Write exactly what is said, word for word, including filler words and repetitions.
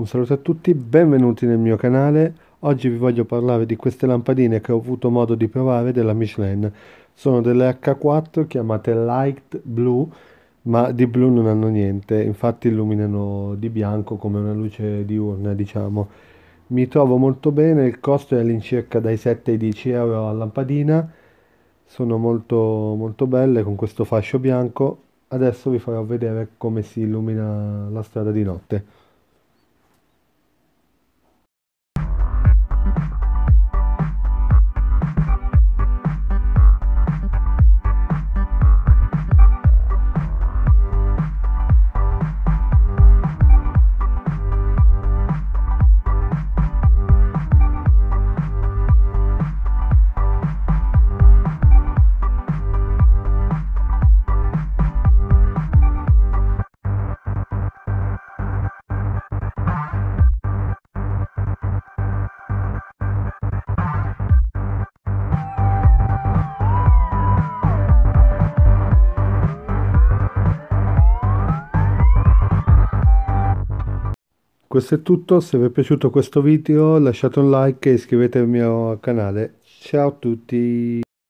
Un saluto a tutti, benvenuti nel mio canale. Oggi vi voglio parlare di queste lampadine che ho avuto modo di provare della Michelin. Sono delle acca quattro chiamate Light Blue, ma di blu non hanno niente, infatti illuminano di bianco come una luce diurna, diciamo. Mi trovo molto bene, il costo è all'incirca dai sette ai dieci euro a lampadina. Sono molto molto belle con questo fascio bianco. Adesso vi farò vedere come si illumina la strada di notte. Questo è tutto, se vi è piaciuto questo video lasciate un like e iscrivetevi al mio canale. Ciao a tutti!